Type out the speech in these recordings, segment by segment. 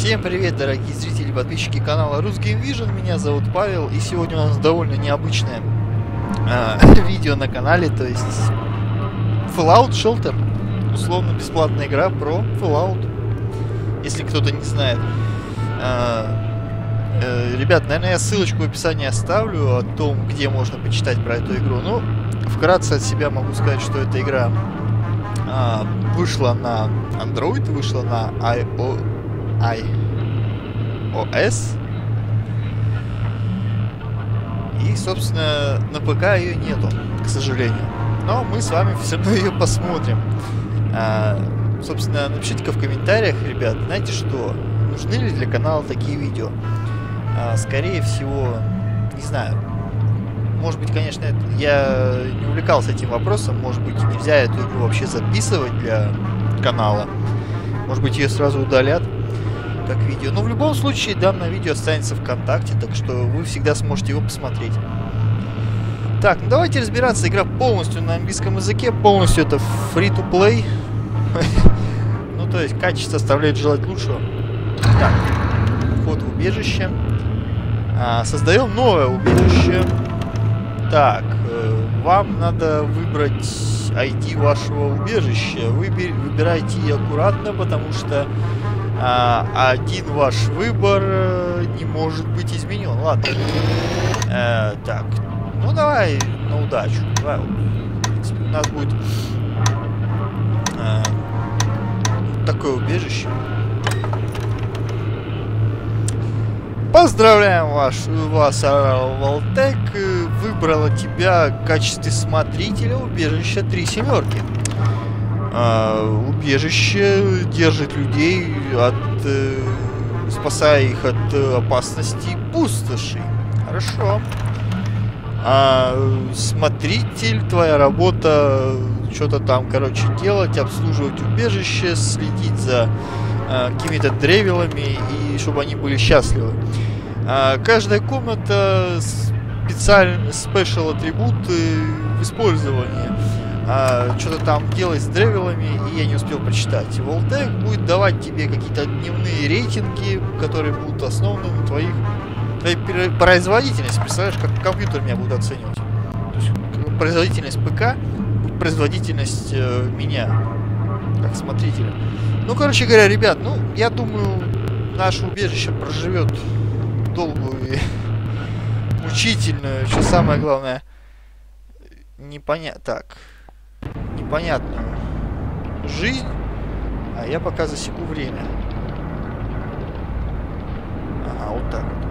Всем привет, дорогие зрители и подписчики канала Русгейм Вижн. Меня зовут Павел, и сегодня у нас довольно необычное видео на канале, то есть Fallout Shelter. Условно бесплатная игра про Fallout, если кто-то не знает. Ребят, наверное, я ссылочку в описании оставлю о том, где можно почитать про эту игру. Ну, вкратце от себя могу сказать, что эта игра вышла на Android, вышла на iOS. И, собственно, на ПК ее нету, к сожалению. Но мы с вами все равно ее посмотрим. Собственно, напишите-ка в комментариях, ребят, знаете что, нужны ли для канала такие видео? Скорее всего, не знаю. Может быть, конечно, я не увлекался этим вопросом. Может быть, нельзя эту игру вообще записывать для канала. Может быть, ее сразу удалят как видео. Но в любом случае, данное видео останется ВКонтакте, так что вы всегда сможете его посмотреть. Так, ну давайте разбираться. Игра полностью на английском языке. Полностью это free-to-play. Ну, то есть, качество оставляет желать лучшего. Так, вход в убежище. Создаем новое убежище. Так, вам надо выбрать ID вашего убежища. Выбирайте ее аккуратно, потому что один ваш выбор не может быть изменен. Ладно. Так, ну давай на удачу. Давай, в принципе, у нас будет такое убежище. Поздравляем вас, Валтек выбрала тебя в качестве смотрителя убежища 3 семерки. Убежище держит людей, спасая их от опасности пустоши. Хорошо. Смотритель, твоя работа что-то там, короче, делать, обслуживать убежище, следить за какими-то древелами, и чтобы они были счастливы. Каждая комната специальный спешл атрибуты в использовании. Что-то там делать с древелами, и я не успел прочитать. Волтек будет давать тебе какие-то дневные рейтинги, которые будут основаны на твоей производительности. Представляешь, как компьютер меня будет оценивать? То есть, производительность ПК, производительность меня, как смотрителя. Ну, короче говоря, ребят, ну, я думаю, наше убежище проживет долгую и мучительную, что самое главное, непонятную жизнь. А я пока засеку время. Ага, вот так вот.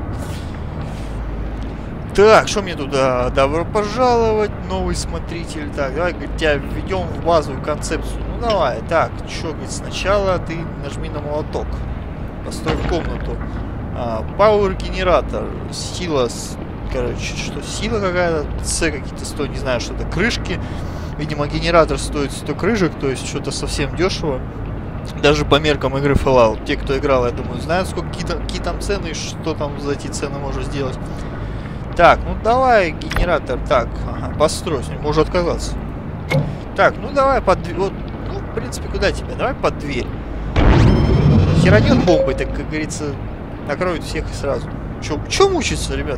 Так, что мне туда? Добро пожаловать, новый смотритель. Так, давай, говорит, тебя введем в базовую концепцию. Ну давай, так, что, говорит, сначала ты нажми на молоток. Построй комнату. Power генератор. Сила, короче, что, сила какая-то, С какие-то стоят, не знаю, что-то, крышки. Видимо, генератор стоит 100 крышек, то есть что-то совсем дешево. Даже по меркам игры Fallout. Те, кто играл, я думаю, знают, какие там цены и что там за эти цены можно сделать. Так, ну давай, генератор, так, ага, построй, с ним можно отказаться. Так, ну давай под дверь, вот, ну, в принципе, куда тебя? Давай под дверь. Херанет бомбой, так, как говорится, накроет всех и сразу. Чё мучиться, ребят?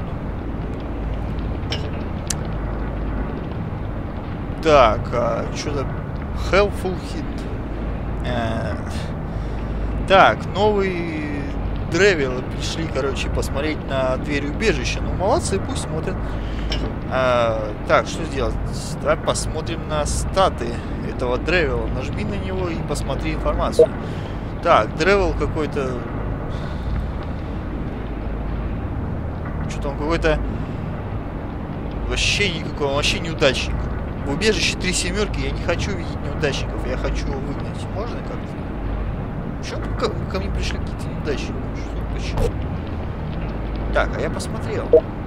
Так, что-то helpful hit. Так, новый древелы пришли, короче, посмотреть на дверь убежища. Ну, молодцы, пусть смотрят. Так, что сделать? Давай посмотрим на статы этого древела. Нажми на него и посмотри информацию. Так, древел какой-то... Что-то он какой-то... Вообще никакого, вообще неудачник. В убежище 3 семерки я не хочу видеть неудачников, я хочу его выгнать. Можно как-то? Почему ко мне пришли какие-то неудачники? Почему? Так, а я посмотрел.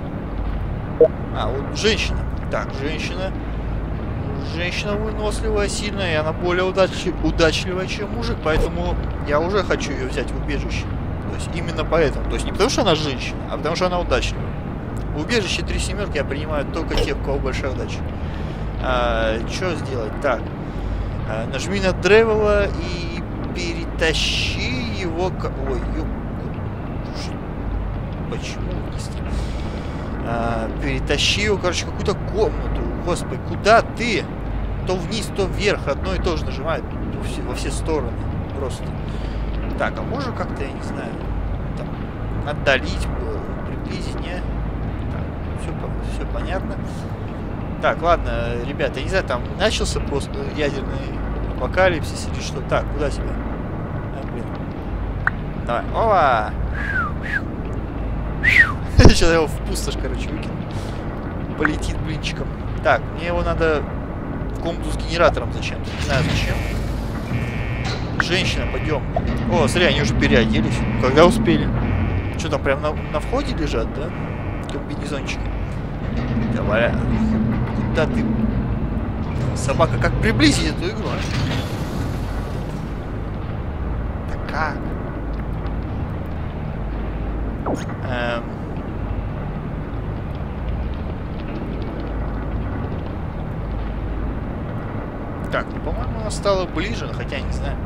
Вот женщина. Так, женщина. Женщина выносливая, сильная, и она более удачливая, чем мужик, поэтому я уже хочу ее взять в убежище. То есть именно поэтому. То есть не потому, что она женщина, а потому, что она удачливая. В убежище 3 семерки я принимаю только тех, у кого большая удача. Что сделать? Так. Нажми на древела и перетащи его... Ой, Почему вниз-то? Перетащи его, короче, в какую-то комнату. Господи, куда ты? То вниз, то вверх. Одно и то же нажимает во все стороны. Просто. Так, а можно как-то, я не знаю, там, отдалить, приблизить, не? Так, все понятно. Так, ладно, ребята, я не знаю, там начался просто ядерный апокалипсис или что. Так, куда тебя? Блин. Давай. Ова! Сейчас я его в пустошь, короче, выкину. Полетит блинчиком. Так, мне его надо в комнату с генератором зачем-то. Не знаю зачем. Женщина, пойдем. О, смотри, они уже переоделись. Когда успели? Что там, прям на входе лежат, да? Комбинезончики. Давай. Куда ты? Собака, как приблизить эту игру, а? Да как? Так, ну, по-моему, она стала ближе, хотя не знаю.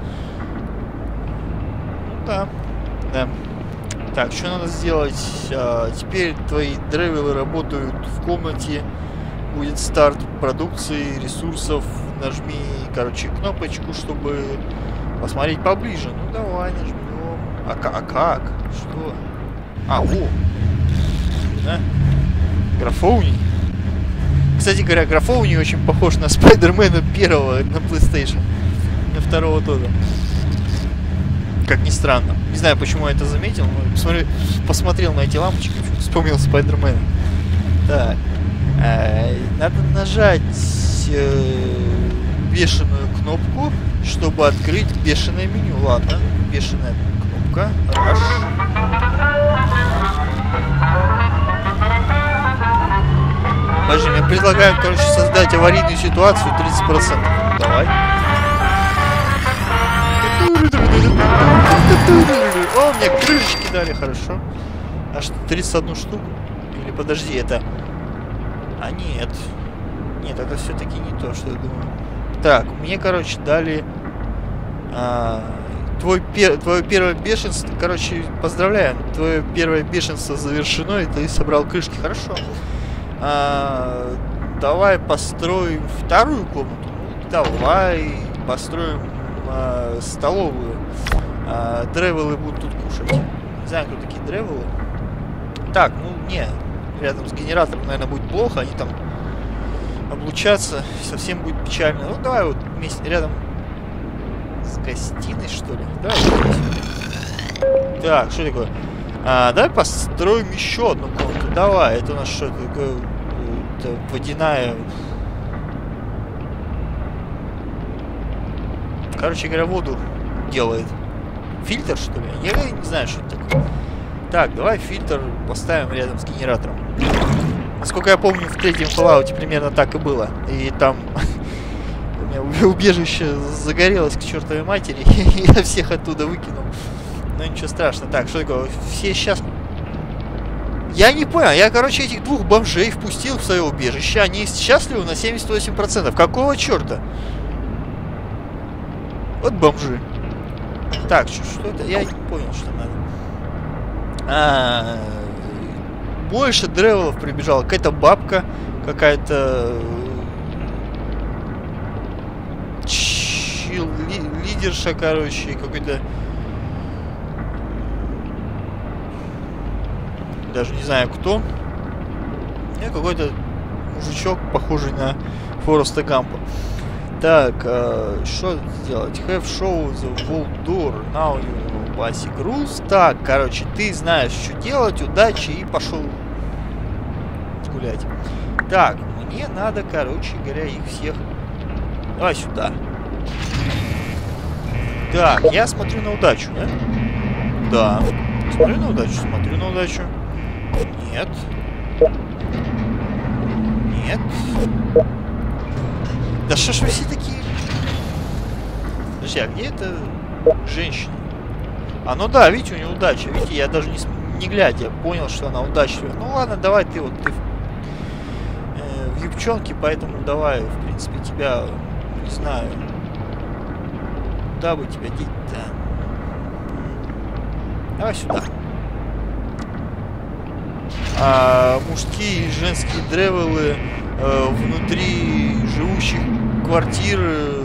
Ну да. Да. Так, что надо сделать? Теперь твои древелы работают в комнате. Будет старт продукции, ресурсов. Нажми, короче, кнопочку, чтобы посмотреть поближе. Ну давай, нажмем. А как? Что? Во! Да? Графоуний. Кстати говоря, Графоуний очень похож на Спайдермена первого на PlayStation. На второго тоже. Как ни странно. Не знаю, почему я это заметил, но посмотрел на эти лампочки, вспомнил Спайдермена. Так. Надо нажать бешеную кнопку, чтобы открыть бешеное меню. Ладно, бешеная кнопка. Раз. Подожди, мне предлагают, короче, создать аварийную ситуацию 30%. Давай. О, мне крышечки дали, хорошо. Аж 31 штуку. Или подожди, это... А нет. Нет, это все-таки не то, что я думаю. Так, мне, короче, дали... Твое первое бешенство... Короче, поздравляем. Твое первое бешенство завершено, и ты собрал крышки. Хорошо. Давай построим вторую комнату. Давай построим столовую. Древелы будут тут кушать. Не знаю, кто такие древелы. Так, ну не. Рядом с генератором, наверное, будет плохо. Они там облучаться. Совсем будет печально. Ну давай вот вместе рядом с гостиной, что ли. Давай. Так, что такое? Давай построим еще одну комнату. Давай. Это у нас что такое? Это водяная. Короче говоря, воду делает. Фильтр, что ли? Я не знаю, что это такое. Так, давай фильтр поставим рядом с генератором. Насколько я помню, в третьем Fallout примерно так и было. И там у меня убежище загорелось к чертовой матери. И я всех оттуда выкинул. Но ничего страшного. Так, что такое? Все сейчас... Я не понял. Я, короче, этих двух бомжей впустил в свое убежище. Они счастливы на 78%. Какого черта? Вот бомжи. Так, что это? Я не понял, что надо. Больше древелов прибежало. Какая-то бабка. Какая-то... лидерша, короче. Какой-то... Даже не знаю, кто. Какой-то мужичок, похожий на Фореста Гампа. Так, что сделать? Have show the vault door. Now you basic rules. Так, короче, ты знаешь, что делать. Удачи и пошел гулять. Так, мне надо, короче говоря, их всех... Давай сюда. Так, я смотрю на удачу, да? Да. Смотрю на удачу, смотрю на удачу. Нет. Нет. Да что ж вы все такие... Подожди, а где эта женщина? А, ну да, видите, у нее удача. Видите, я даже не глядя понял, что она удачливая. Ну ладно, давай ты вот... Ты в юбчонке, поэтому давай, в принципе, тебя... Не знаю... Куда бы тебя деть-то? Давай сюда. мужские и женские древелы внутри живущих квартир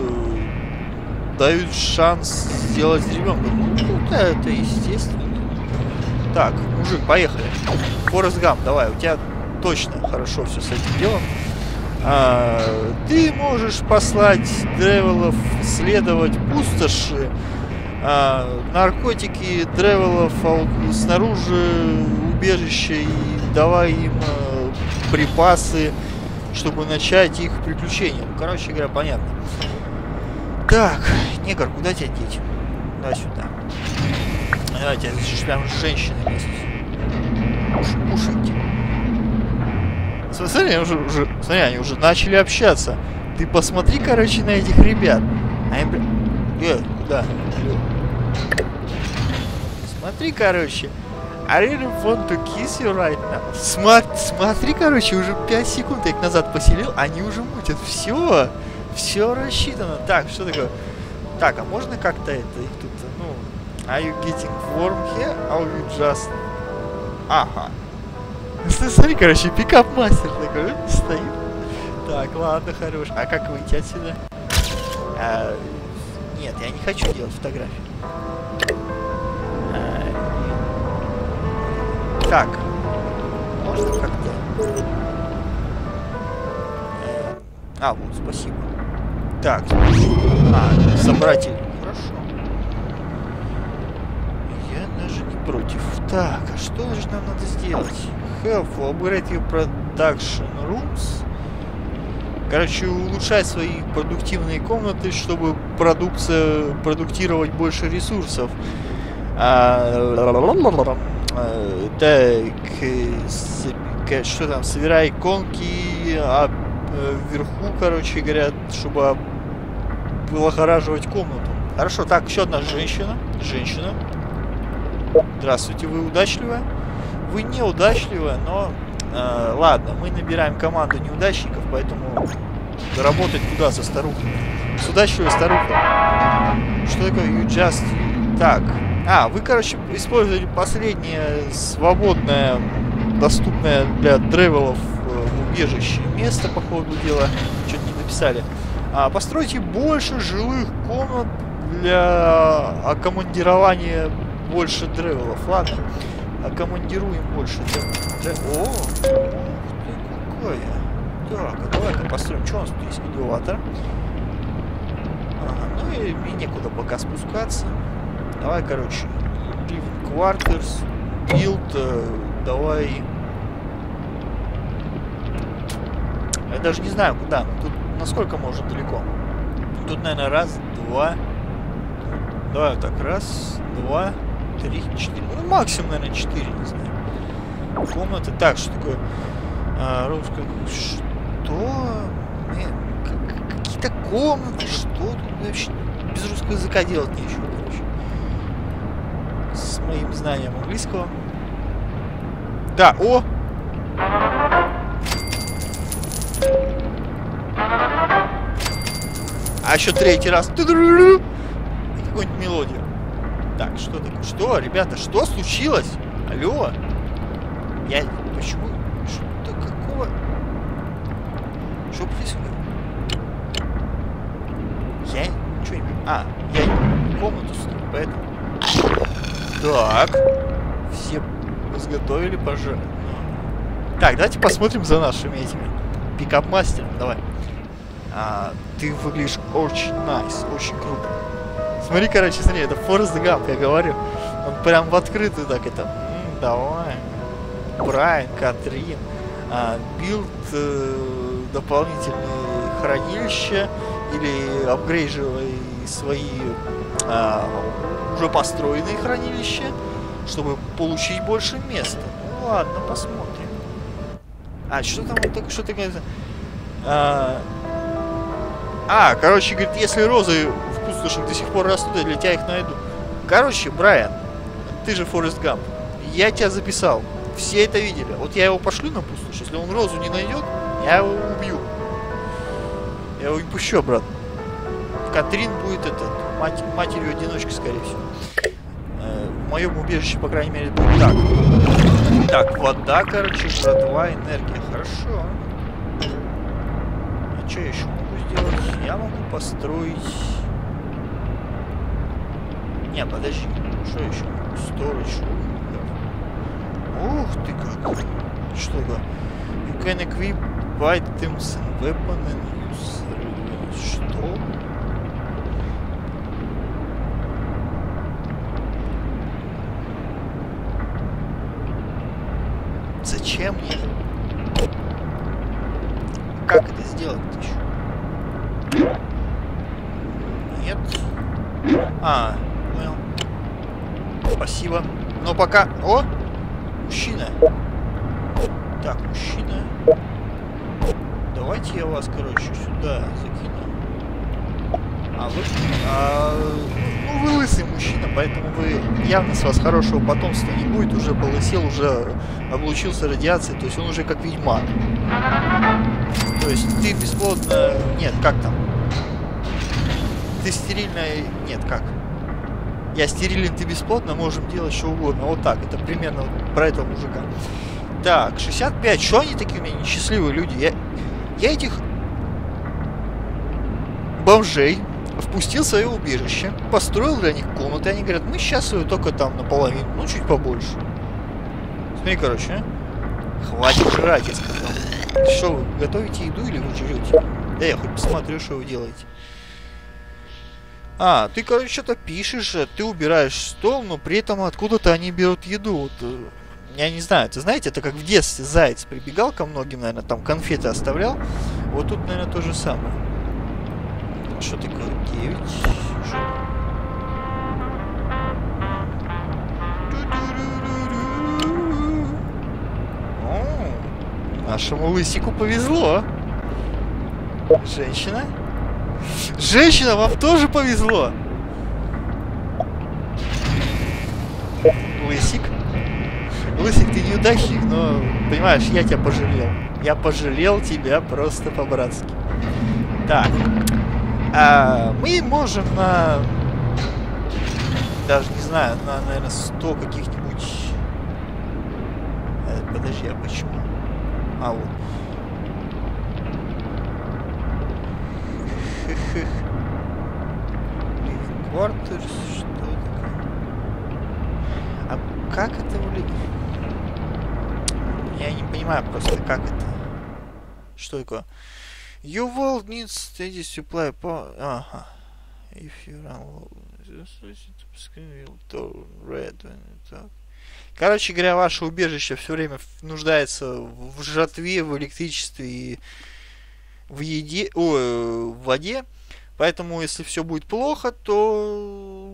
дают шанс сделать ребенка. Ну, да, это естественно. Так, мужик, поехали. Форест Гамп, давай, у тебя точно хорошо все с этим делом. Ты можешь послать древелов следовать пустоши, наркотики древелов снаружи убежища и давай им припасы, чтобы начать их приключения. Ну, короче говоря, понятно. Так, негр, куда тебя деть? Да, сюда. Давайте, здесь прям женщины есть. Кушайте. Смотри, смотри, они уже начали общаться. Ты посмотри, короче, на этих ребят. Они, да. Смотри, короче. I really want to kiss you right now. Смотри, короче, уже 5 секунд я их назад поселил, они уже мутят. Все рассчитано. Так, что такое? Так, а можно как-то это их тут, ну... Are you getting warm here? Or you just... Ага. Смотри, короче, пикап-мастер такой стоит. Так, ладно, хорош. А как выйти отсюда? Нет, я не хочу делать фотографии. Так. Можно как-то... вот, спасибо. Так, собрать... Хорошо. Я даже не против. Так, а что же нам надо сделать? Help upgrade your production rooms. Короче, улучшать свои продуктивные комнаты, чтобы продуктировать больше ресурсов. Так, что там? Собирай иконки, вверху, короче говоря, чтобы вылагораживать комнату. Хорошо, так, еще одна женщина. Здравствуйте, вы удачливая? Вы неудачливая, но... ладно, мы набираем команду неудачников, поэтому работать куда со старухой? С удачливой старухой. Что такое you just... Так. Вы, короче, использовали последнее свободное, доступное для древелов убежище место, по ходу дела. Что-то не написали. Постройте больше жилых комнат для окомандирования больше древелов. Ладно. Окомандируем больше. О, ух ты, какая. Так, а давай-ка построим. Что у нас тут есть? Элеватор. Ну и мне некуда пока спускаться. Давай, короче, living quarters, build, давай. Я даже не знаю, куда. Тут насколько можно далеко. Тут, наверное, раз, два. Давай вот так, раз, два, 3, 4. Ну, максимум, наверное, 4, не знаю. Комнаты. Так, что такое? Русская... Что? Какие-то комнаты. Что тут вообще? Без русского языка делать нечего, короче. С моим знанием английского. Да, о! А еще третий раз. Какую-нибудь мелодию. Так, что такое? Что, ребята, что случилось? Алло? Я... Почему? Что какого? Что происходит? Я ничего не понимаю. Я комнату строю, поэтому... Так. Все изготовили пожар. Так, давайте посмотрим за нашими этими пикап-мастерами. Давай. Ты выглядишь очень nice, очень круто. Смотри, короче, смотри, это Форест Гамп, я говорю. Он прям в открытую так это. Давай. Брайан, Катрин. Билд дополнительные хранилища. Или апгрейживай свои уже построенные хранилища, чтобы получить больше места. Ну ладно, посмотрим. Что там вот так, что такое? Короче, говорит, если розы в пустошах до сих пор растут, я для тебя их найду. Короче, Брайан, ты же Форест Гамп. Я тебя записал. Все это видели. Вот я его пошлю на пустошь. Если он розу не найдет, я его убью. Я его не пущу обратно. Катрин будет матерью-одиночкой, скорее всего. В моем убежище, по крайней мере, будет так. Так, вода, короче, жратва, энергия. Хорошо. А что я еще могу сделать? Я могу построить... Не, подожди. Что еще? Storage. Ух ты как. Что это? You can equip items and weapon and use... Что? Зачем мне? Как это сделать-то еще? Нет. А, понял. Спасибо. Но пока... О! Мужчина. Так, мужчина. Давайте я вас, короче, сюда закину. А вы... ну, вы лысый мужчина, поэтому вы... Явно с вас хорошего потомства не будет. Уже полысел, уже облучился радиацией. То есть он уже как ведьмак. То есть ты бесплодно... Нет, как там? Ты стерильная... Нет, как? Я стерилен, ты бесплодно, можем делать что угодно. Вот так, это примерно вот про этого мужика. Так, 65. Что они такие у меня несчастливые люди? Я этих бомжей впустил в свое убежище, построил для них комнаты. Они говорят, мы сейчас ее только там наполовину, ну чуть побольше. Смотри, короче, а? Хватит жрать, я сказал. Что вы, готовите еду или вы жрете? Да я хоть посмотрю, что вы делаете. А, ты, короче, что-то пишешь, ты убираешь стол, но при этом откуда-то они берут еду. Вот, я не знаю, ты знаете, это как в детстве заяц прибегал ко многим, наверное, там конфеты оставлял. Вот тут, наверное, то же самое. Что такое? 9. Что? О, нашему лысику повезло. Женщина? Женщина, вам тоже повезло! Лысик? Лысик, ты неудачник, но, понимаешь, я тебя пожалел. Я пожалел тебя просто по-братски. Так. Мы можем на... Даже не знаю, на, наверное, 100 каких-нибудь... Подожди, а почему? А, вот. Living Quarters, что такое? А как это влияет? Я не понимаю просто, как это. Что такое? Your world needs steady supply power. Ага. If you run low, red. Короче говоря, ваше убежище все время нуждается в жратве, в электричестве и в еде, в воде. Поэтому, если все будет плохо, то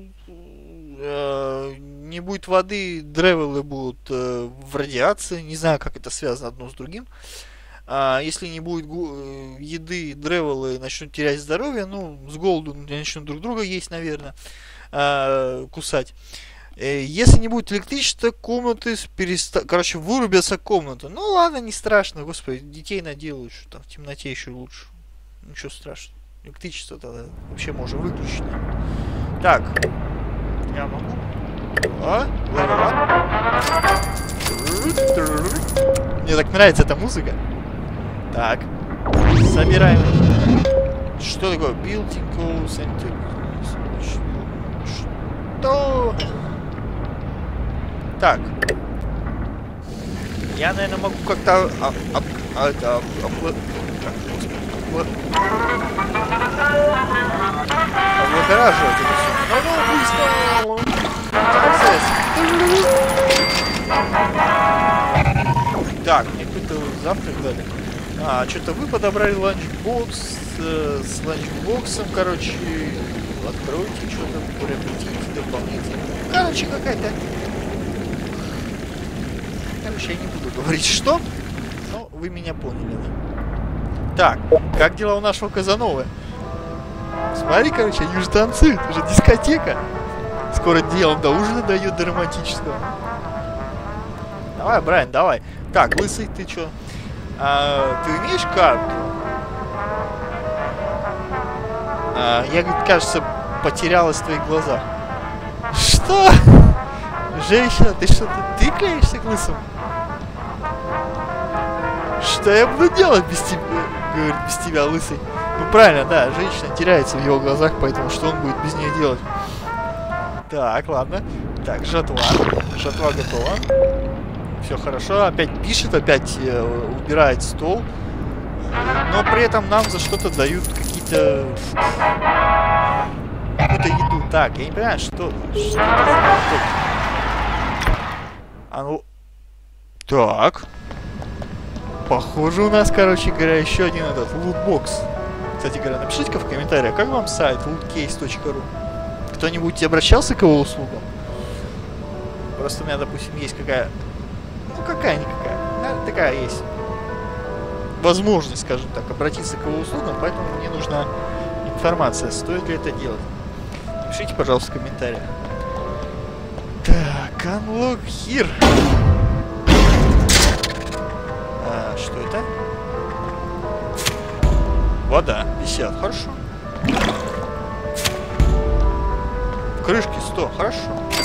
не будет воды, древелы будут в радиации. Не знаю, как это связано одно с другим. Если не будет еды, древелы начнут терять здоровье. Ну, с голоду начнут друг друга есть, наверное, кусать. Если не будет электричества, комнаты короче, вырубятся комнаты. Ну ладно, не страшно, господи, детей наделают, что там в темноте еще лучше. Ничего страшного. Электричество тогда вообще можно выключить. Так. Я могу. Мне так нравится эта музыка. Так. Собираем. Что такое? Building codes and... Что? Так. Я, наверное, могу как-то... облагораживать это все. Ну, быстро. Так, мне какой-то завтрак дали. Что-то вы подобрали ланчбокс с ланчбоксом, короче, откройте что-то, приобретите дополнительно. Короче, какая-то... Короче, я не буду говорить, что, но вы меня поняли, да? Так, как дела у нашего Казановы? Смотри, короче, они уже танцуют, уже дискотека. Скоро делом до ужина дойдет, до романтического. Давай, Брайан, давай. Так, лысый, ты чё? Ты умеешь карту? Я, говорит, кажется, потерялась в твоих глазах. Что? Женщина, ты что, ты тыкаешься к лысому? Что я буду делать без тебя? Говорит, без тебя, лысый. Ну правильно, да, женщина теряется в его глазах, поэтому что он будет без нее делать? Так, ладно. Так, жатва. Жатва готова. Все хорошо. Опять пишет, опять убирает стол. Но при этом нам за что-то дают какие-то... какую-то еду. Так, я не понимаю, что это за... А ну... Так. Похоже, у нас, короче говоря, еще один этот лутбокс. Кстати говоря, напишите-ка в комментариях, как вам сайт lootcase.ru? Кто-нибудь обращался к его услугам? Просто у меня, допустим, есть какая... Ну, какая-никакая. Такая есть возможность, скажем так, обратиться к его услугам, поэтому мне нужна информация, стоит ли это делать. Напишите, пожалуйста, в комментариях. Так, unlock here. Что это? Вода, 50, хорошо. В крышке 100, хорошо.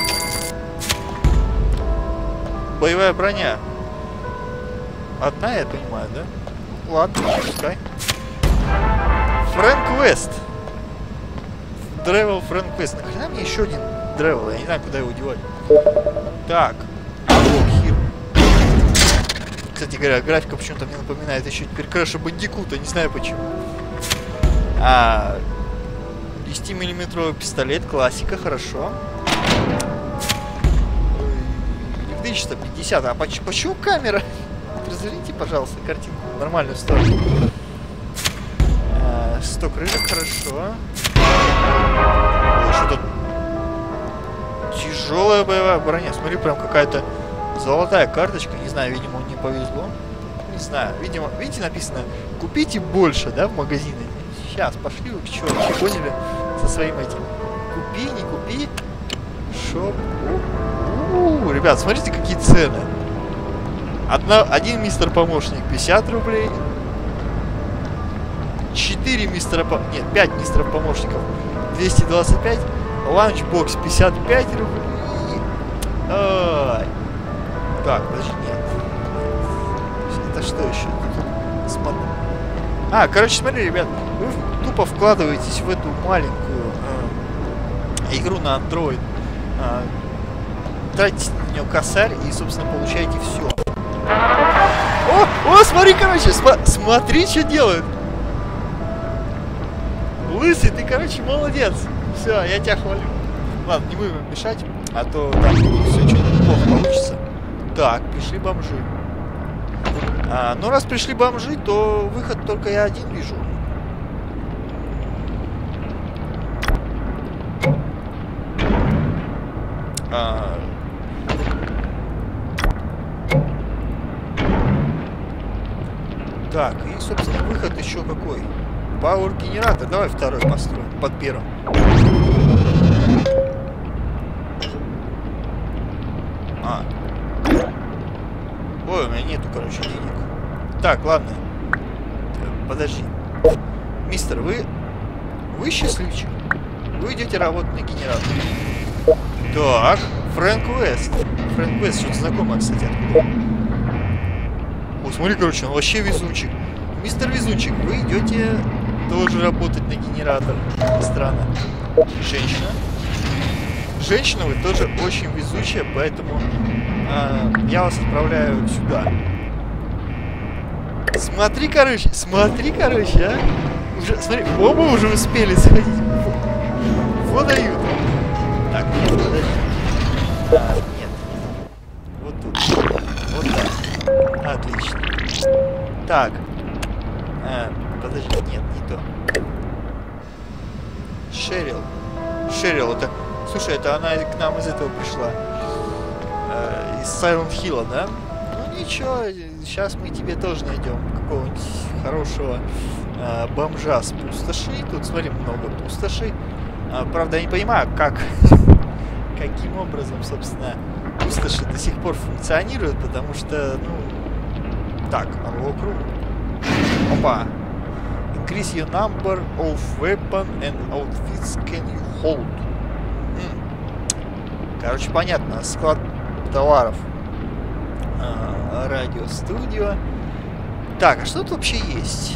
Боевая броня. Одна, я понимаю, да? Ладно, пускай. Фрэнк Уэст. Древел Фрэнк Уэст. Нахрена мне еще один древел? Я не знаю, куда его девать. Так. Кстати говоря, графика почему-то мне напоминает еще теперь Крэша Бандикута, не знаю почему. 10-миллиметровый пистолет, классика, хорошо. Электричество 50, а почему камера? Разверните, пожалуйста, картинку в нормальную сторону. 100 крыльев, хорошо. Что-то тяжелая боевая броня. Смотри, прям какая-то золотая карточка. Не знаю, видимо, не повезло. Не знаю, видимо, видите, написано «Купите больше», да, в магазине. Сейчас, пошли вы к черту, поняли, со своим этим. Купи, не купи. Шоп. Ребят, смотрите, какие цены. Один мистер-помощник 50 рублей. 4 мистера-помощника. Нет, 5 мистеров-помощников 225. Ланчбокс 55 рублей. Ай. Так, подожди, нет. Это что еще? Смотри. Короче, смотри, ребят. Вы тупо вкладываетесь в эту маленькую игру на Android. Тратите на нее косарь и, собственно, получаете все. О, смотри, короче, смотри, что делают. Лысый, ты, короче, молодец. Все, я тебя хвалю. Ладно, не будем мешать, а то там все что-нибудь плохо получится. Так, пришли бомжи. Ну, раз пришли бомжи, то выход только я один вижу. Так, и, собственно, выход еще какой? Пауэр-генератор. Давай второй построим под первым. Ой, у меня нету, короче, денег. Так, ладно. Подожди. Мистер, вы счастливчик. Вы идете работать на генераторе. Так, Фрэнк Уэст. Фрэнк Уэст, что-то знакомое, кстати, откуда. О, смотри, короче, он вообще везунчик. Мистер Везунчик, вы идете тоже работать на генератор. Странно. Женщина. Женщина, вы тоже очень везучая, поэтому я вас отправляю сюда. Смотри, короче, а. Уже, смотри, оба уже успели сходить. Водают. Так, нет, подожди. Нет. Вот тут. Вот так. Отлично. Так. Подожди, нет, не то. Шерил, это... Слушай, это она к нам из этого пришла. Из Silent Hill, да? Ну ничего, сейчас мы тебе тоже найдем какого-нибудь хорошего бомжа с пустошей. Тут, смотри, много пустошей. Правда, я не понимаю, каким образом, собственно, пустоши до сих пор функционируют, потому что, ну... Так, unlock room. Опа. Increase your number of weapon and outfits can you hold. Короче, понятно. Склад товаров. Радиостудио. Так, а что тут вообще есть?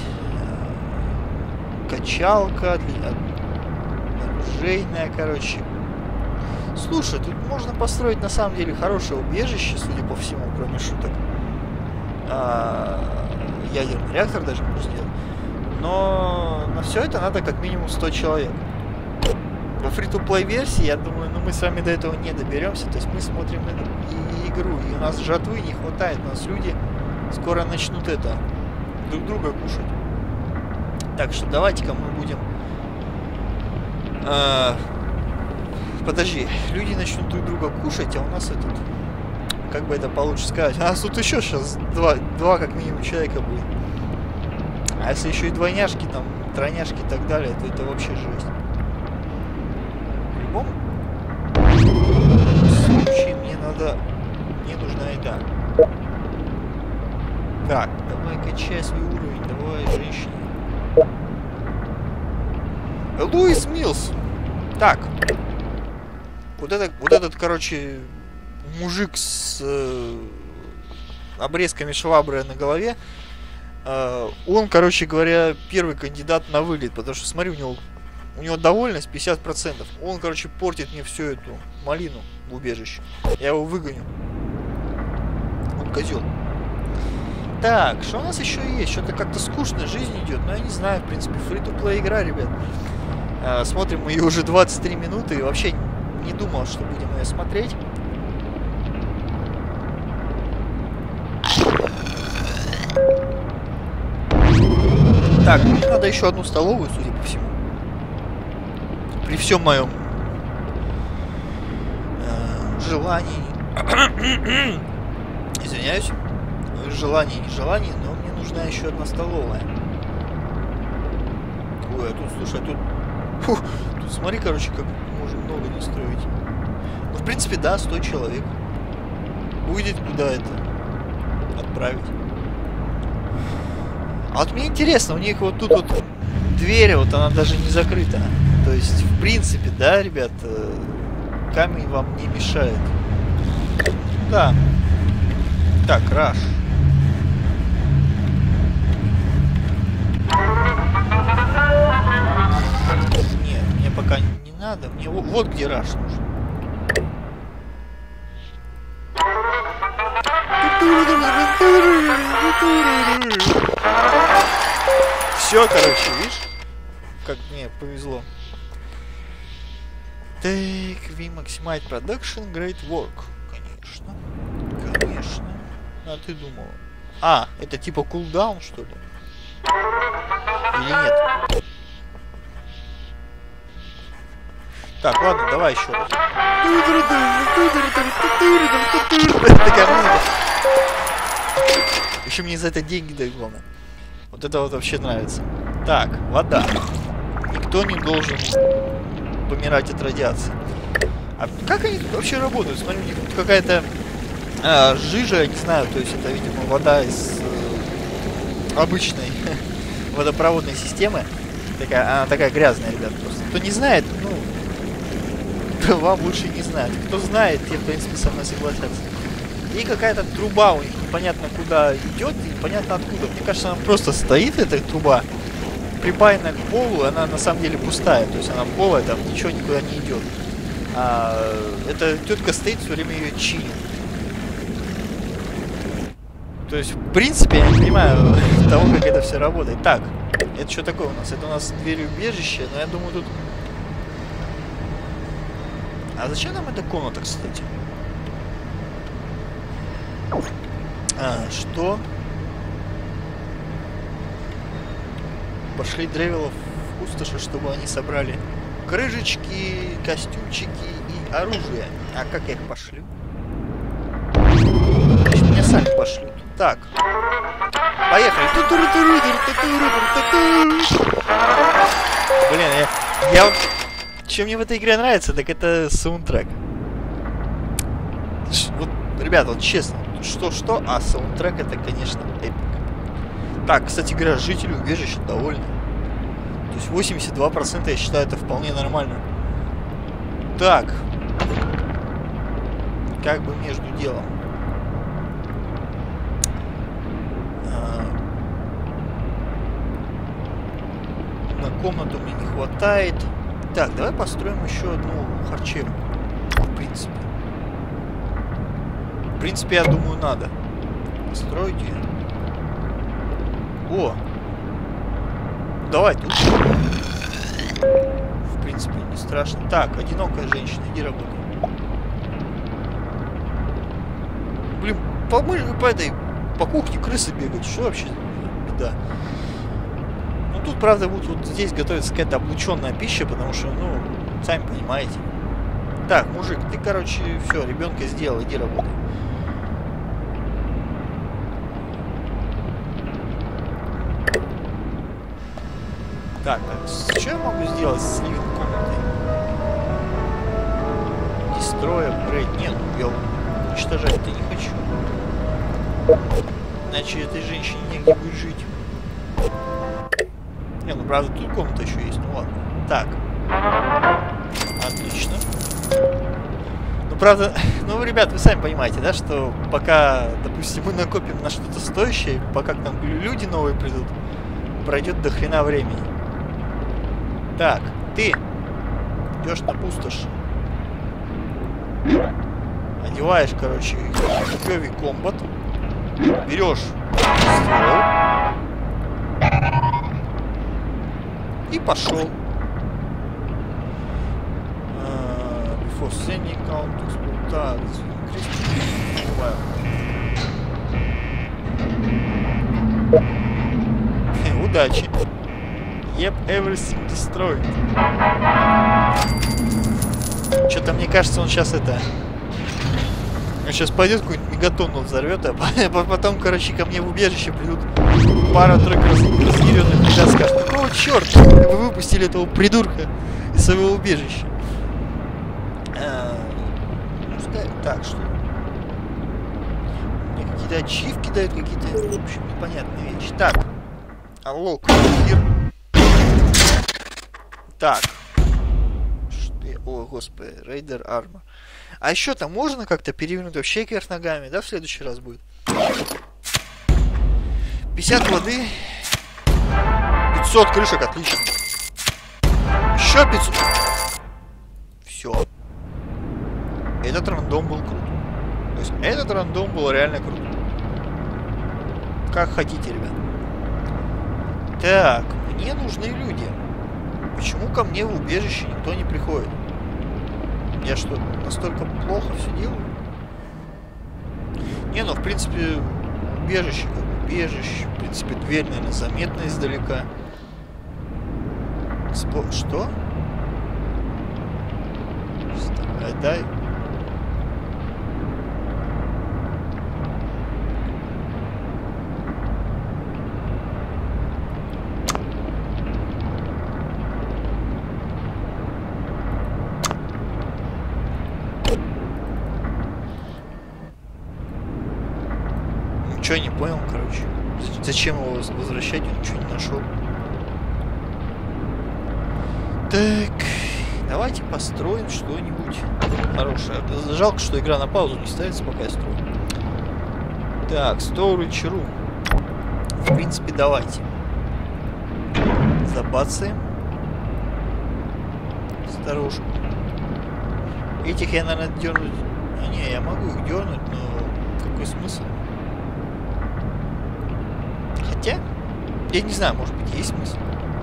Качалка, оружейная, короче. Слушай, тут можно построить на самом деле хорошее убежище, судя по всему, кроме шуток. Ядерный реактор даже можно сделать. Но на все это надо как минимум 100 человек. Во фри-то-плей версии, я думаю, мы с вами до этого не доберемся. То есть мы смотрим игру, и у нас жратвы не хватает. У нас люди скоро начнут друг друга кушать. Так что давайте-ка мы будем... Подожди, люди начнут друг друга кушать, а у нас как бы это получше сказать? У нас тут еще сейчас два как минимум человека будет. А если еще и двойняшки, там, тройняшки и так далее, то это вообще жесть. В любом случае мне нужна еда. Так, давай качай свой уровень, давай, женщина. Луис Милс. Так. Вот этот, короче, мужик с обрезками швабры на голове, он, короче говоря, первый кандидат на вылет, потому что, смотри, у него довольность 50%. Он, короче, портит мне всю эту малину в убежище. Я его выгоню. Он козел. Так, что у нас еще есть? Что-то как-то скучно жизнь идет, но я не знаю, в принципе, фри-то-плей игра, ребят. Смотрим мы ее уже 23 минуты, и вообще не думал, что будем ее смотреть. Так, мне надо еще одну столовую, судя по всему. При всем моем желании. Извиняюсь. Желание, не желание, но мне нужна еще одна столовая. Ой, а тут, слушай, тут смотри, короче, как можно много не строить. Ну, в принципе, да, 100 человек. Будет куда это отправить. А вот мне интересно, у них вот тут вот дверь, вот она даже не закрыта. То есть, в принципе, да, ребят, камень вам не мешает. Да. Так, раш. Нет, мне пока не надо. Мне вот где раш нужен. Все, короче, видишь? Как мне повезло. Take we maximize production, great work. Конечно. Конечно. А ты думала? А, это типа кулдаун, что ли? Или нет? Так, ладно, давай еще раз. Такая музыка. Еще мне за это деньги дают, главное. Вот это вот вообще нравится. Так, вода. Никто не должен помирать от радиации. А как они тут вообще работают? Смотри, у них тут какая-то жижа, я не знаю, то есть это, видимо, вода из обычной водопроводной системы. Она такая грязная, ребят, просто. Кто не знает, ну, вам лучше не знать. Кто знает, те, в принципе, со мной согласятся. И какая-то труба у них непонятно куда идет, и непонятно откуда. Мне кажется, она просто стоит, эта труба, припаянная к полу, она на самом деле пустая. То есть она полая, там ничего никуда не идет. А эта тетка стоит, все время ее чинит. То есть, в принципе, я не понимаю того, как это все работает. Так, это что такое у нас? Это у нас дверь убежища, но я думаю, тут... А зачем нам эта комната, кстати? Что? Пошли древелов в пустоши, чтобы они собрали крышечки, костюмчики и оружие. А как я их пошлю? Значит, меня сами пошлют. Так. Поехали. Блин, я вот... Чем мне в этой игре нравится, так это саундтрек. Вот, ребята, вот честно, что-что, а саундтрек это, конечно, эпик. Так, кстати говоря, жители убежища довольны. То есть 82%, я считаю, это вполне нормально. Так. Как бы между делом. на комнату мне не хватает. Так, давай построим еще одну харчевню. В принципе. В принципе, я думаю, надо. Построить ее. О! Давай тут. В принципе, не страшно. Так, одинокая женщина, иди работай. Блин, по кухне крысы бегают. Что вообще за беда? Ну, тут, правда, будет вот здесь готовится какая-то облученная пища, потому что, ну, сами понимаете. Так, мужик, ты, короче, все, ребенка сделал, иди работай. Так, что я могу сделать с living комнатой? Destroy, upgrade. Нет, я уничтожать-то не хочу. Иначе этой женщине негде будет жить. Не, ну правда тут комната еще есть, ну ладно. Так. Отлично. Ну правда, ну ребят, вы сами понимаете, да, что пока, допустим, мы накопим на что-то стоящее, пока к нам люди новые придут, пройдет до хрена времени. Так, ты идешь на пустошь. Одеваешь, короче, Heavy Combat. Берешь ствол. И пошел. Before sending count to explode. Удачи. Yep, everything destroyed. Что-то мне кажется, он сейчас это... Он сейчас пойдет какую-нибудь мегатонну взорвет, а потом, короче, ко мне в убежище придут пара-тройка разъяренных ребят, скажут: какого черта вы выпустили этого придурка из своего убежища? Так, что? Мне какие-то ачивки дают, какие-то, в общем, непонятные вещи. Так. Алло, квартир. Так. О, господи, Рейдер Армор. А еще там можно как-то перевернуть вообще кверх ногами, да, в следующий раз будет? 50 воды. 500 крышек, отлично. Еще 500. Все. Этот рандом был крут. То есть этот рандом был реально крут. Как хотите, ребят. Так, мне нужны люди. Почему ко мне в убежище никто не приходит? Я что, настолько плохо все делаю? Не, ну в принципе убежище как убежище. В принципе дверь, наверное, заметна издалека. Что? Дай. Ничего не понял, короче. Зачем его возвращать? Он ничего не нашел. Так, давайте построим что-нибудь хорошее. Жалко, что игра на паузу не ставится, пока я строю. Так, storage room. В принципе, давайте. Забацаем. Осторожно. Этих я, наверное, дернуть... А не, я могу их дернуть, но какой смысл? Хотя, я не знаю, может быть, есть смысл.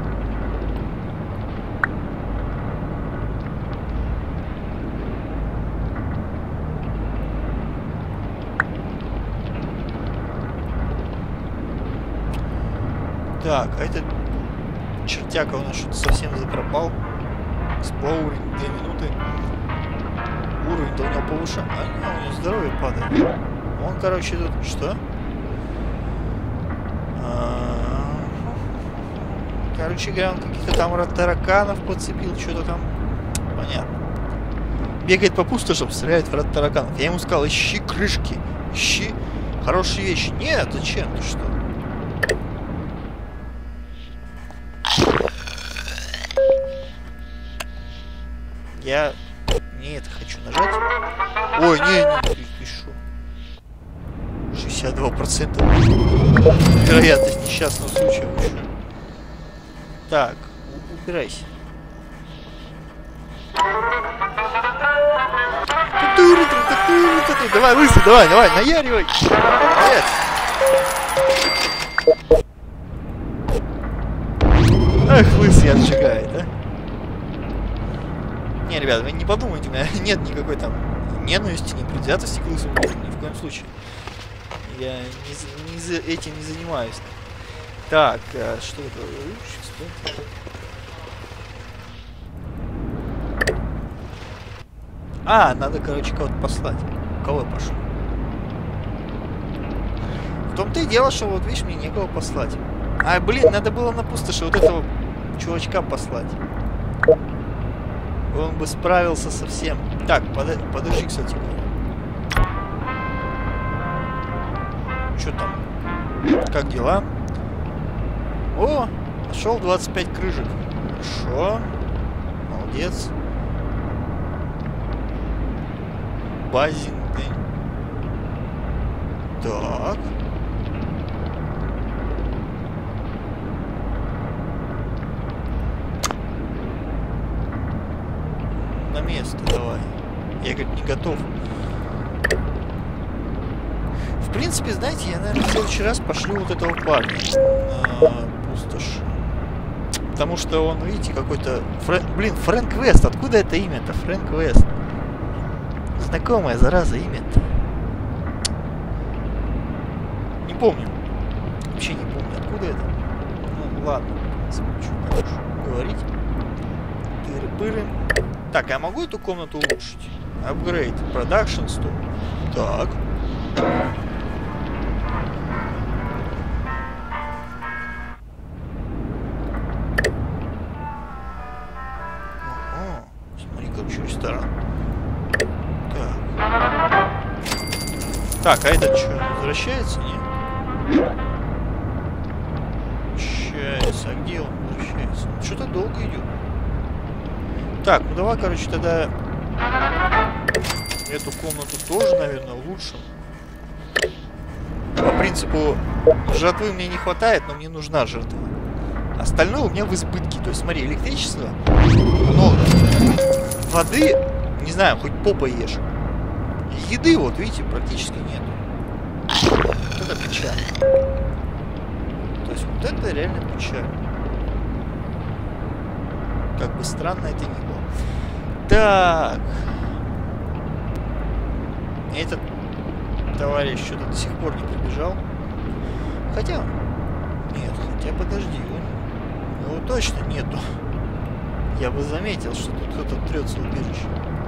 Так, а этот чертяка у нас что-то совсем запропал. Споуринг 2 минуты. Уровень-то у него повышен. А не, у него здоровье падает. Он, короче, тут... Что? Короче говоря, он каких-то там тараканов подцепил, что-то там. Понятно. Бегает по пустошам, стреляет в рот тараканов. Я ему сказал: ищи крышки, ищи хорошие вещи. Нет, зачем? Ты что? Я не это хочу нажать. Ой, не, ты шо? 62% вероятность несчастного случая. Так, убирайся. Давай, лысый, давай, наяривай. Молодец. Эх, лысый отжигает, а? Не, ребят, вы не подумайте, у меня нет никакой там ненависти, ни предвзятости к лысому, ни в коем случае. Я этим не занимаюсь. Так, что это? Надо, короче, кого-то послать. Кого я пошел? В том-то и дело, что вот видишь, мне некого послать. Блин, надо было на пустоши вот этого чувачка послать. Он бы справился со всем. Так, подожди, кстати. Что там? Как дела? О, нашел 25 крыжек. Хорошо. Молодец. Базингдень. Так. На место давай. Я, говорит, не готов. В принципе, знаете, я, наверное, в следующий раз пошлю вот этого парня на пустошь. Потому что он, видите, какой-то... Блин, Фрэнк Вест. Откуда это имя-то? Фрэнк Вест. Знакомое, зараза, имя-то. Не помню. Вообще не помню, откуда это. Ну, ладно. Что так уж говорить. Тыры-пыры. Так, а я могу эту комнату улучшить? Upgrade. Production 100. Так. Ага. Смотри, короче, ресторан. Так, а этот что, возвращается, не? Возвращается. А где он возвращается? Что-то долго идет. Так, ну давай, короче, тогда эту комнату тоже, наверное, улучшим. По принципу, жратвы мне не хватает, но мне нужна жратва. Остальное у меня в избытке. То есть, смотри, электричество много. Воды, не знаю, хоть попой ешь. Еды, вот, видите, практически нет. Вот это печаль. То есть, вот это реально печаль. Как бы странно это ни было. Так. Этот товарищ что-то до сих пор не прибежал. Хотя... Нет, хотя подожди. Его точно нету. Я бы заметил, что тут кто-то трется в убежище.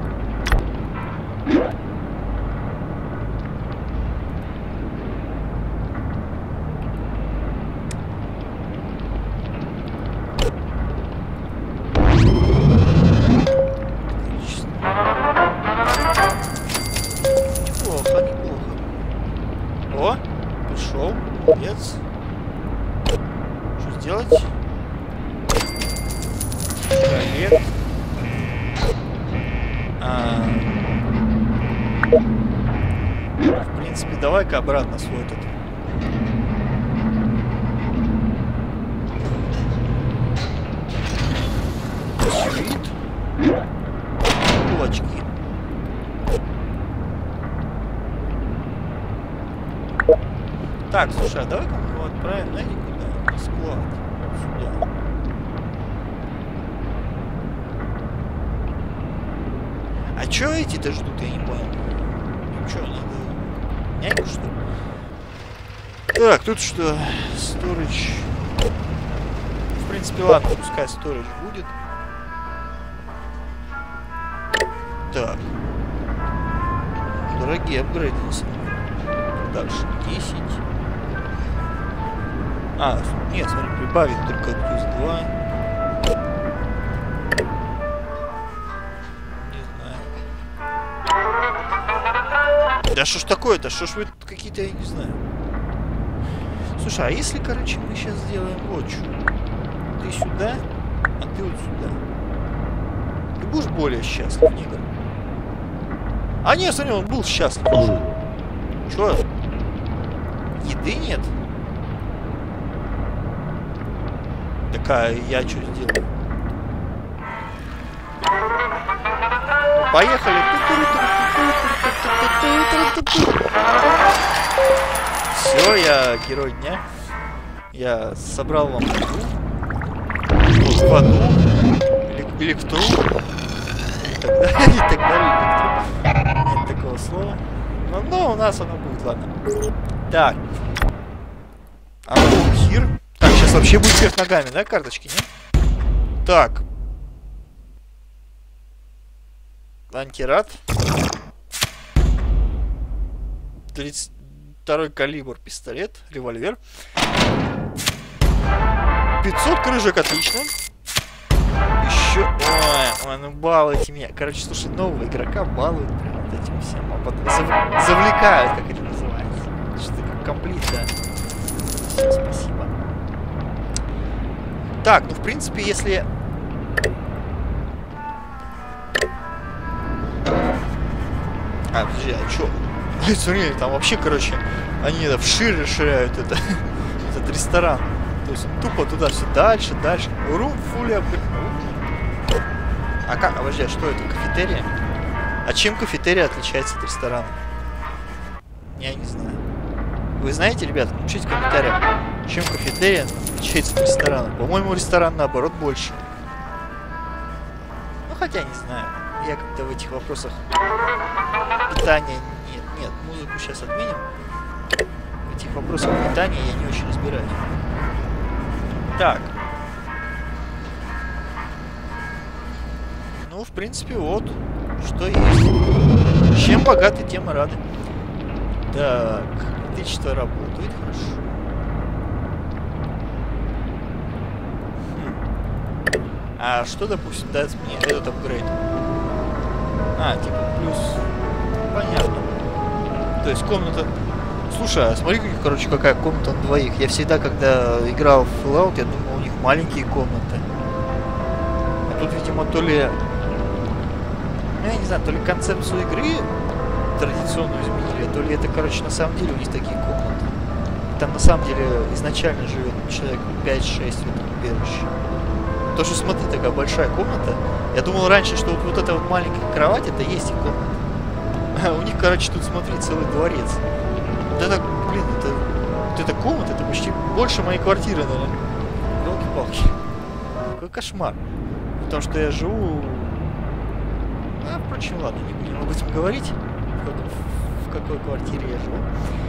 Молодец. Что сделать? Проект. В принципе, давай-ка обратно свой этот. Свит. Кулачки. Так, слушай, а давай-ка мы его отправим, знаете, куда? На склад. Сюда. А чё эти-то ждут, я не понял. Им чё, надо няньку, что ли? Так, тут что? Сторидж. В принципе, ладно, пускай сторидж будет. Так. Дорогие апгрейды на самом деле. Дальше 10. Нет, смотри, прибавить только плюс 2. Не знаю. Да что ж такое-то? Что ж вы какие-то, я не знаю. Слушай, а если, короче, мы сейчас сделаем вот что? Ты сюда, а ты вот сюда. Ты будешь более счастлив, негр? А нет, смотри, он был счастлив уже. Чё? Еды нет? Так, а я что сделал? Поехали. Все, я герой дня. Я собрал вам воду, электру и так далее. Нет такого слова. Но у нас оно будет, ладно. Так. Хир. Так, сейчас вообще будет вверх ногами, да, карточки, нет? Так. Антирад. 32-й калибр пистолет, револьвер. 500 крыжек, отлично. Еще... Ой, ну балуйте меня. Короче, слушай, нового игрока балуют прям вот этим всем. А потом завлекают, как это называется. Что ты как комплит, да. Все, спасибо. Так, ну в принципе, если... Подожди, а чё? Ой, смотри, там вообще, короче, они вширь расширяют это, этот ресторан. То есть тупо туда все дальше, дальше. Рум фуля. А как? Подожди, а что это? Кафетерия? А чем кафетерия отличается от ресторана? Я не знаю. Вы знаете, ребята, напишите в комментариях, чем кафетерия отличается от ресторана. По-моему, ресторан наоборот больше. Ну хотя не знаю. Я как-то в этих вопросах питания нет, музыку сейчас отменим. В этих вопросах питания я не очень разбираюсь. Так. Ну, в принципе, вот, что есть. Чем богаты, тем и рады. Так, электричество работает, хорошо. А что, допустим, даст мне этот апгрейд? Типа плюс... Понятно. То есть комната... Слушай, а смотри, короче, какая комната на двоих. Я всегда, когда играл в Fallout, я думал, у них маленькие комнаты. А тут, видимо, то ли... Ну, я не знаю, то ли концепцию игры традиционную изменили, то ли это, короче, на самом деле у них такие комнаты. Там, на самом деле, изначально живет человек 5-6 в этом убежище. То, что, смотри, такая большая комната. Я думал раньше, что вот эта вот маленькая кровать, это есть их комната. А у них, короче, тут, смотри, целый дворец. Вот это, блин, вот эта комната, это почти больше моей квартиры, наверное. Ёлки-палки. Какой кошмар. Потому что я живу... впрочем, ладно, не будем об этом говорить. В какой квартире я живу.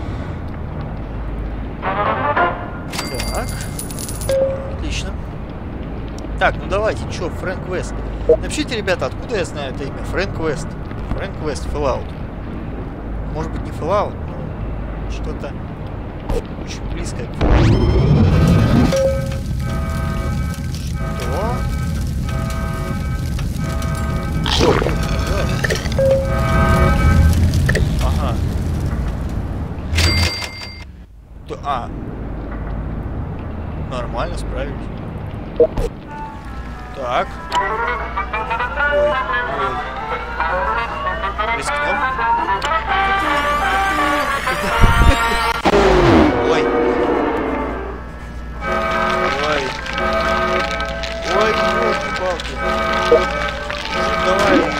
Так. Отлично. Так, ну давайте, чё, Фрэнк Вест. Напишите, ребята, откуда я знаю это имя. Фрэнк Вест. Фрэнк Вест, Fallout. Может быть, не Fallout, но что-то очень близкое к Fallout. Что? Ага. Нормально, справились. Так. Ой. Рискнем. Ой. Ой, ёлки-палки. Давай.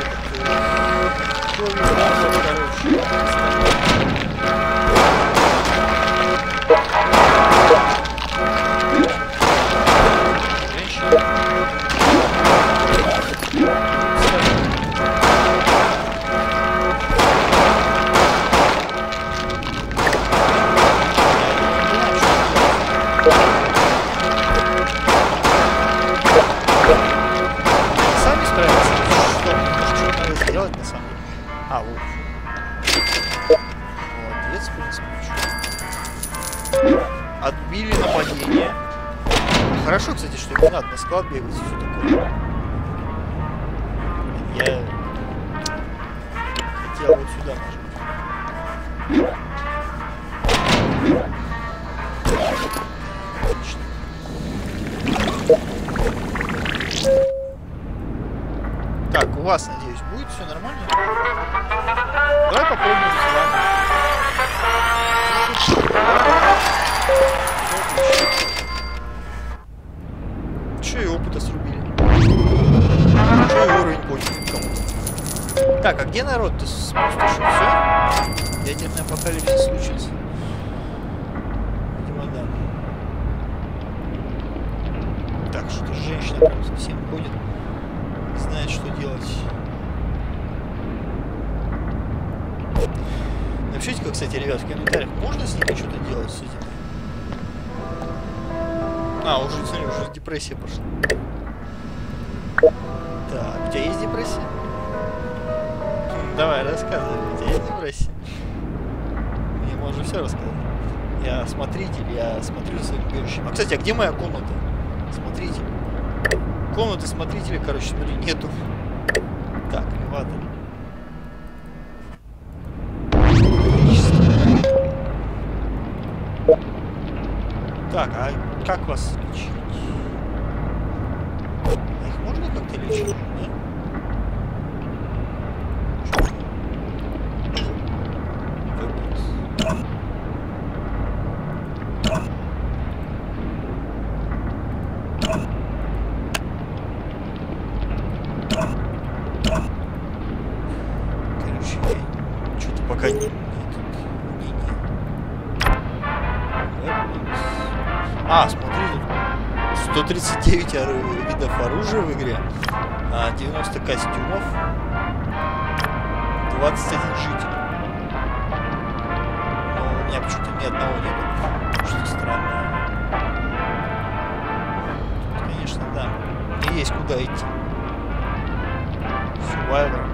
Отбили нападение. Хорошо, кстати, что не надо на склад бегать и все такое. Я хотел вот сюда нажать. Отлично. Так, у вас, надеюсь, будет все нормально? Давай попробуем с вами. Че и опыта срубили? Че и уровень подняли кому-то? где народ? Ты спустошил все? Ядерный апокалипсис случился. Видимо, да. Так, что-то женщина прям совсем ходит. Не знает, что делать. Напишите-ка, кстати, ребят, в комментариях, можно с ними что-то делать с этим? А, уже, смотри, уже депрессия пошла. Так, у тебя есть депрессия? Давай, рассказывай, у тебя есть депрессия? Мне можно все рассказать. Я смотритель, я смотрю за своим убежищем. А, кстати, а где моя комната? Смотритель. Комнаты смотрителя, короче, смотри, нету. Так, элеватор. Так, а как вас лечить? А их можно как-то лечить, да? Короче, я что-то пока не... А, смотри, тут 139 видов оружия в игре, 90 костюмов, 21 житель. Но у меня почему-то ни одного нету, что странно. Тут, конечно, да, мне есть куда идти. Survivor.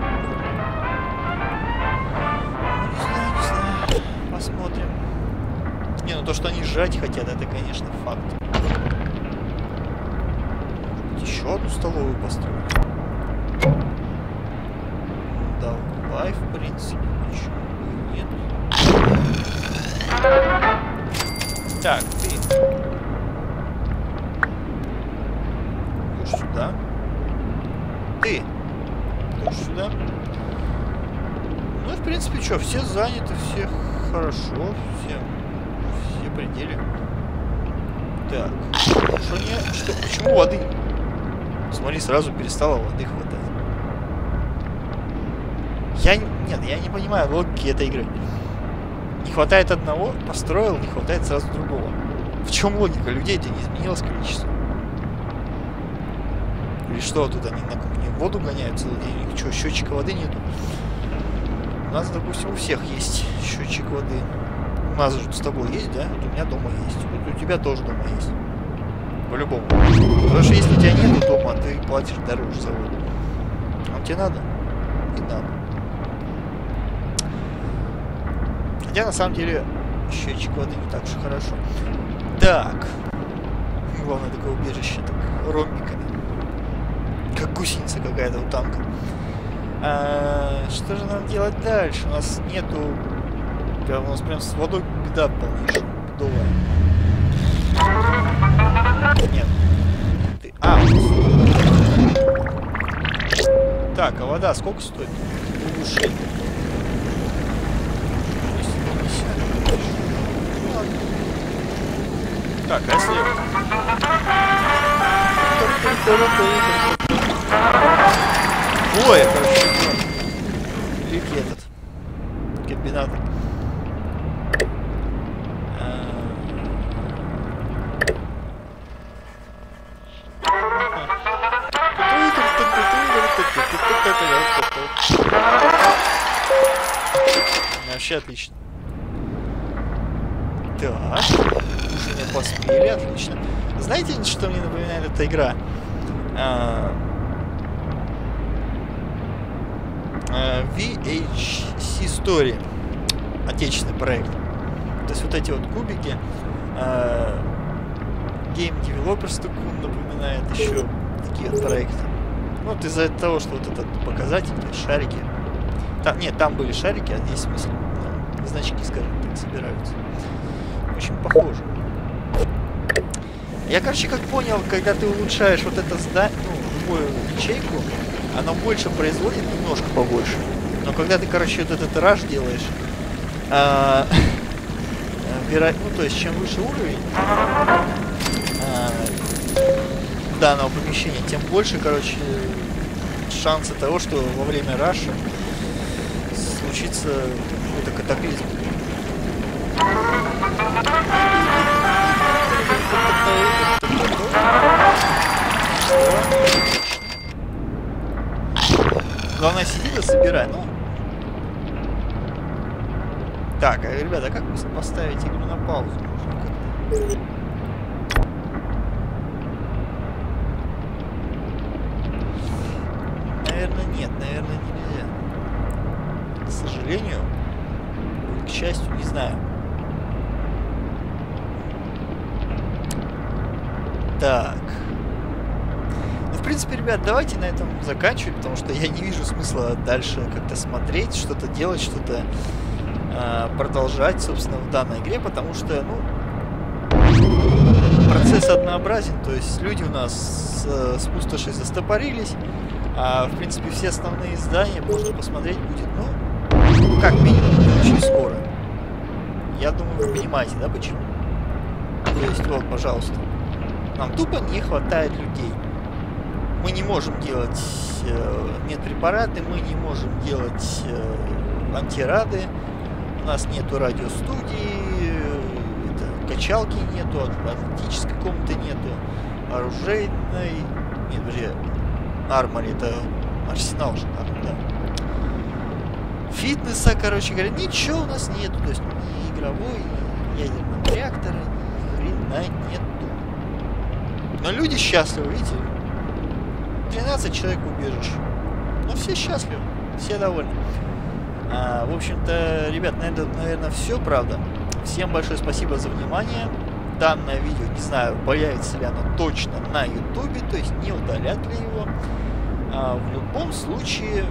Не знаю, посмотрим. Не, ну то, что они жрать хотят, это, конечно, факт. Еще одну столовую построить. Давай, в принципе, ничего нет. Так, ты. Идешь сюда. Ты. Идешь сюда. Ну и, в принципе, что, все заняты, все хорошо, все пределе. Так. Что не... Что? Почему воды? Смотри, сразу перестало воды хватать. Нет, я не понимаю логики этой игры. Не хватает одного, построил, не хватает сразу другого. В чем логика? Людей-то не изменилось количество. Или что тут они на кухне воду гоняют целый день? Или что, счетчика воды нету? У нас, допустим, у всех есть счетчик воды. У нас же с тобой есть, да? Вот у меня дома есть. Вот у тебя тоже дома есть. По-любому. Потому что если у тебя нет дома, ты платишь дороже за воду. А тебе надо? И надо. Хотя на самом деле счетчик воды не так уж и хорошо. Так. Главное такое убежище, так ромбиками. Как гусеница какая-то у танка. Что же нам делать дальше? У нас нету... У нас прям с водой беда полнейшая. Бедовая. Нет. Ты... Так, а вода сколько стоит? Ушей. Так, а если... Ой, короче, великий этот комбинатор. Вообще отлично. Так, уже не поспели, отлично. Знаете, что мне напоминает эта игра? VHC Story. Отечественный проект. То есть вот эти вот кубики. Game Developers Tycoon напоминает еще такие вот проекты. Вот из-за того, что вот этот показатель, то есть шарики. Нет, там были шарики, а здесь, в смысле, значки, скажем так, собираются. Очень похоже. Я, короче, как понял, когда ты улучшаешь вот это здание, любую ячейку, оно больше производит, немножко побольше. Но когда ты, короче, вот этот раш делаешь, то есть чем выше уровень данного помещения, тем больше, короче, шансы того, что во время раша случится какой-то катаклизм. Главное, сиди да собирай. Ну. Так, ребята, как поставить игру на паузу? Наверное, нет, наверное, нельзя. К сожалению, к счастью, не знаю. Так. Ну, в принципе, ребят, давайте на этом заканчивать, потому что я не вижу смысла дальше как-то смотреть, что-то делать, что-то продолжать, собственно, в данной игре, потому что, ну, процесс однообразен, то есть люди у нас с пустоши застопорились, а, в принципе, все основные здания можно посмотреть будет, ну, как минимум, не очень скоро. Я думаю, вы понимаете, да, почему? То есть, вот, пожалуйста. Нам тупо не хватает людей. Мы не можем делать медпрепараты, мы не можем делать антирады. У нас нету радиостудии, качалки нету, атлетической комнаты нету, оружейной... Нет, подожди, армори, это арсенал же, да. Фитнеса, короче говоря, ничего у нас нету. То есть ни игровой, ни ядерного реактора, ни хрена нету. Но люди счастливы, видите? 13 человек убежищ. Но все счастливы, все довольны. В общем-то, ребят, на это, наверное, все, правда. Всем большое спасибо за внимание. Данное видео, не знаю, появится ли оно точно на ютубе, то есть не удалят ли его. В любом случае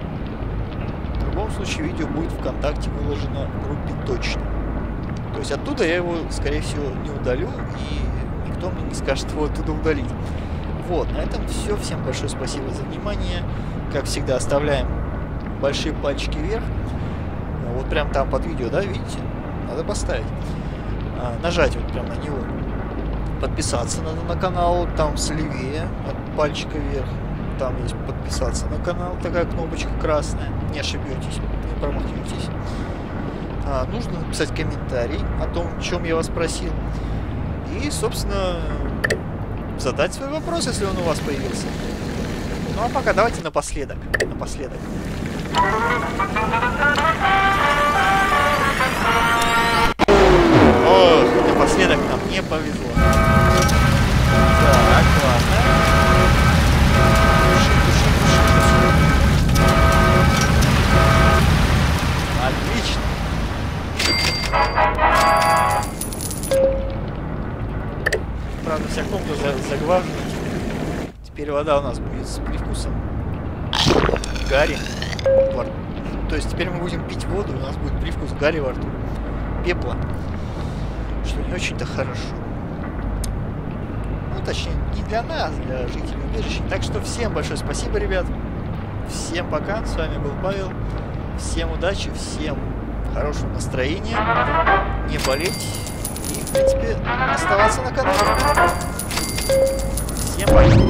видео будет ВКонтакте выложено в группе точно. То есть оттуда я его, скорее всего, не удалю, и никто мне не скажет его оттуда удалить. Вот, на этом все. Всем большое спасибо за внимание. Как всегда, оставляем большие пальчики вверх. Вот прям там под видео, да, видите? Надо поставить. Нажать вот прям на него. Подписаться надо на канал. Там слевее от пальчика вверх. Там есть подписаться на канал. Такая кнопочка красная. Не ошибетесь, не промахнетесь. Нужно написать комментарий о том, о чем я вас просил. И, собственно, задать свой вопрос, если он у вас появился. Ну а пока давайте напоследок. О, напоследок нам не повезло. Так, ладно. Отлично. Правда, вся комната заглажена. Теперь вода у нас будет с привкусом гари. То есть теперь мы будем пить воду, у нас будет привкус гари во рту. Пепла. Что не очень-то хорошо. Ну, точнее, не для нас, для жителей убежища. Так что всем большое спасибо, ребят. Всем пока. С вами был Павел. Всем удачи, всем хорошего настроения. Не болеть. И, в принципе, оставаться на канале. Всем пока.